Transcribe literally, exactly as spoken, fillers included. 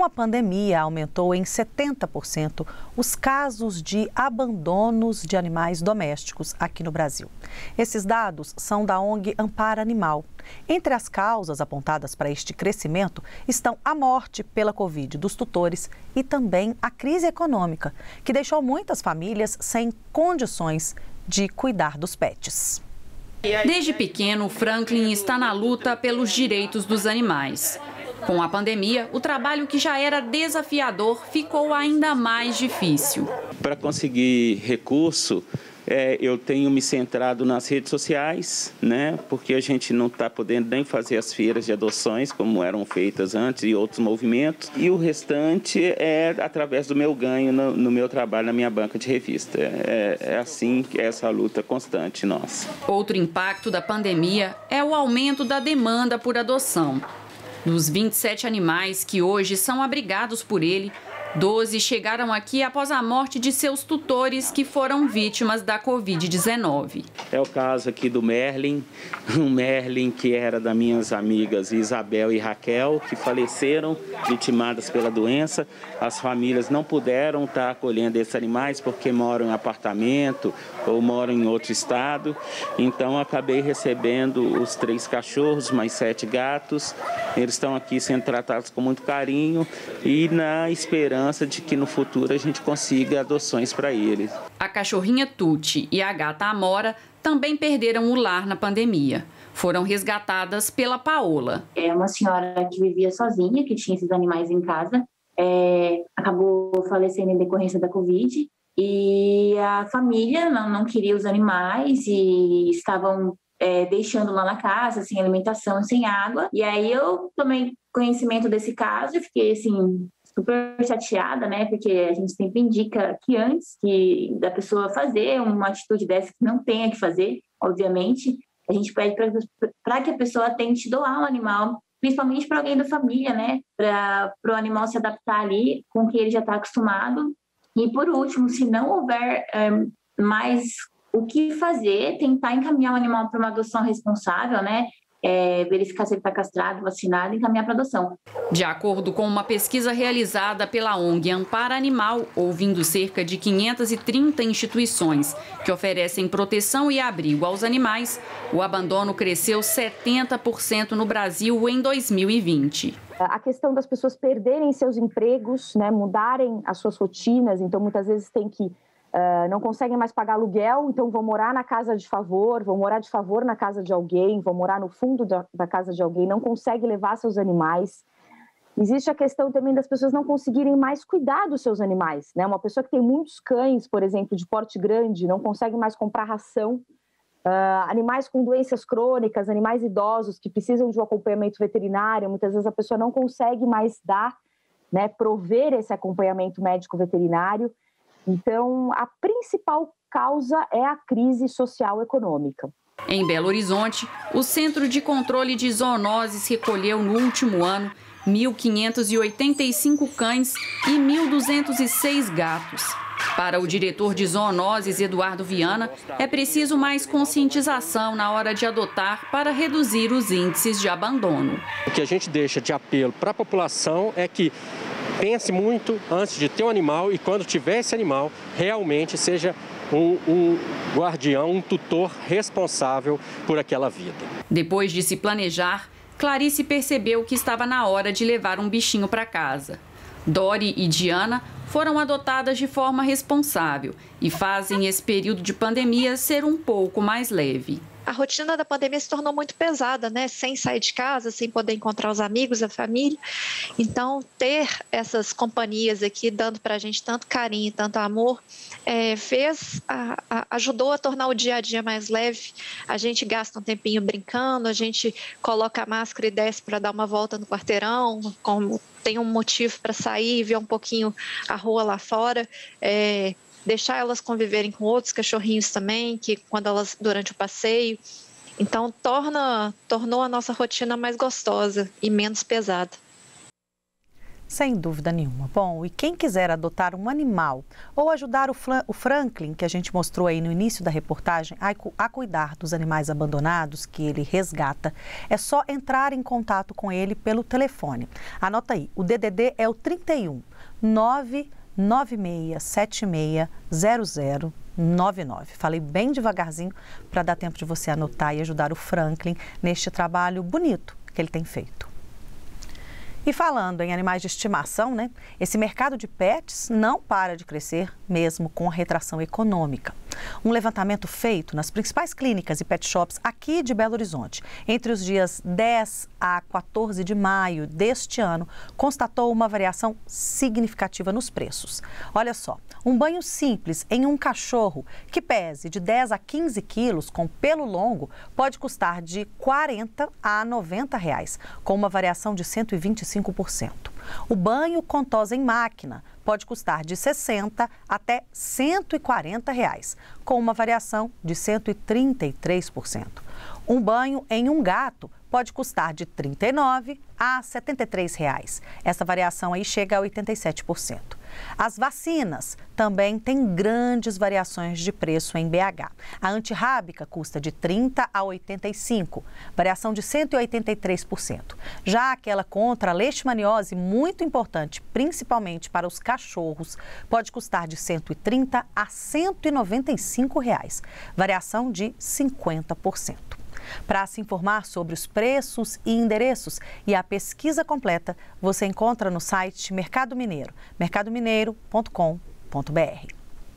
a pandemia, aumentou em setenta por cento os casos de abandonos de animais domésticos aqui no Brasil. Esses dados são da ONG Ampara Animal. Entre as causas apontadas para este crescimento estão a morte pela Covid dos tutores e também a crise econômica, que deixou muitas famílias sem condições de cuidar dos pets. Desde pequeno, Franklin está na luta pelos direitos dos animais. Com a pandemia, o trabalho que já era desafiador ficou ainda mais difícil. Para conseguir recurso, é, eu tenho me centrado nas redes sociais, né? Porque a gente não está podendo nem fazer as feiras de adoções como eram feitas antes e outros movimentos. E o restante é através do meu ganho no, no meu trabalho, na minha banca de revista. É, é assim que é essa luta constante nossa. Outro impacto da pandemia é o aumento da demanda por adoção. Dos vinte e sete animais que hoje são abrigados por ele, doze chegaram aqui após a morte de seus tutores que foram vítimas da covid dezenove. É o caso aqui do Merlin, um Merlin que era das minhas amigas Isabel e Raquel, que faleceram vitimadas pela doença. As famílias não puderam estar acolhendo esses animais porque moram em apartamento ou moram em outro estado. Então, acabei recebendo os três cachorros, mais sete gatos. Eles estão aqui sendo tratados com muito carinho e na esperança de que no futuro a gente consiga adoções para eles. A cachorrinha Tuti e a gata Amora também perderam o lar na pandemia. Foram resgatadas pela Paola. É uma senhora que vivia sozinha, que tinha esses animais em casa, é, acabou falecendo em decorrência da Covid e a família não, não queria os animais e estavam é, deixando lá na casa, sem alimentação, sem água. E aí eu tomei conhecimento desse caso e fiquei assim super chateada, né? Porque a gente sempre indica que antes que da pessoa fazer uma atitude dessa que não tenha que fazer, obviamente, a gente pede para que a pessoa tente doar um animal, principalmente para alguém da família, né? Para o animal se adaptar ali com o que ele já está acostumado. E por último, se não houver é, mais o que fazer, tentar encaminhar o animal para uma adoção responsável, né? É, verificar se ele está castrado, vacinado e encaminhar para adoção. De acordo com uma pesquisa realizada pela ONG Ampara Animal, ouvindo cerca de quinhentas e trinta instituições que oferecem proteção e abrigo aos animais, o abandono cresceu setenta por cento no Brasil em dois mil e vinte. A questão das pessoas perderem seus empregos, né, mudarem as suas rotinas, então muitas vezes tem que Uh, não conseguem mais pagar aluguel, então vão morar na casa de favor, vão morar de favor na casa de alguém, vão morar no fundo da, da casa de alguém, não conseguem levar seus animais. Existe a questão também das pessoas não conseguirem mais cuidar dos seus animais, né? Uma pessoa que tem muitos cães, por exemplo, de porte grande, não consegue mais comprar ração. Uh, animais com doenças crônicas, animais idosos que precisam de um acompanhamento veterinário, muitas vezes a pessoa não consegue mais dar, né, prover esse acompanhamento médico veterinário. Então, a principal causa é a crise social econômica. Em Belo Horizonte, o Centro de Controle de Zoonoses recolheu no último ano mil quinhentos e oitenta e cinco cães e mil duzentos e seis gatos. Para o diretor de zoonoses, Eduardo Viana, é preciso mais conscientização na hora de adotar para reduzir os índices de abandono. O que a gente deixa de apelo para a população é que pense muito antes de ter um animal e quando tiver esse animal, realmente seja um, um guardião, um tutor responsável por aquela vida. Depois de se planejar, Clarice percebeu que estava na hora de levar um bichinho para casa. Dori e Diana foram adotadas de forma responsável e fazem esse período de pandemia ser um pouco mais leve. A rotina da pandemia se tornou muito pesada, né? Sem sair de casa, sem poder encontrar os amigos, a família. Então, ter essas companhias aqui dando para a gente tanto carinho, tanto amor, é, fez, a, a, ajudou a tornar o dia a dia mais leve. A gente gasta um tempinho brincando, a gente coloca a máscara e desce para dar uma volta no quarteirão, como tem um motivo para sair e ver um pouquinho a rua lá fora. É, deixar elas conviverem com outros cachorrinhos também, que quando elas durante o passeio, então torna tornou a nossa rotina mais gostosa e menos pesada. Sem dúvida nenhuma. Bom, e quem quiser adotar um animal ou ajudar o, o Franklin, que a gente mostrou aí no início da reportagem, a, a cuidar dos animais abandonados que ele resgata, é só entrar em contato com ele pelo telefone. Anota aí, o D D D é o trinta e um, nove nove seis sete seis zero zero nove nove. Falei bem devagarzinho para dar tempo de você anotar e ajudar o Franklin neste trabalho bonito que ele tem feito. E falando em animais de estimação, né? Esse mercado de pets não para de crescer, mesmo com a retração econômica. Um levantamento feito nas principais clínicas e pet shops aqui de Belo Horizonte, entre os dias dez a quatorze de maio deste ano, constatou uma variação significativa nos preços. Olha só, um banho simples em um cachorro que pese de dez a quinze quilos com pelo longo pode custar de quarenta a noventa reais, com uma variação de cento e vinte e cinco por cento. O banho com tosa em máquina pode custar de sessenta até cento e quarenta reais, com uma variação de cento e trinta e três por cento. Um banho em um gato pode custar de trinta e nove a setenta e três reais. Essa variação aí chega a oitenta e sete por cento. As vacinas também têm grandes variações de preço em B H. A antirrábica custa de trinta a oitenta e cinco, variação de cento e oitenta e três por cento. Já aquela contra a leishmaniose, muito importante, principalmente para os cachorros, pode custar de cento e trinta a cento e noventa e cinco reais, variação de cinquenta por cento. Para se informar sobre os preços e endereços e a pesquisa completa, você encontra no site Mercado Mineiro, mercado mineiro ponto com ponto br.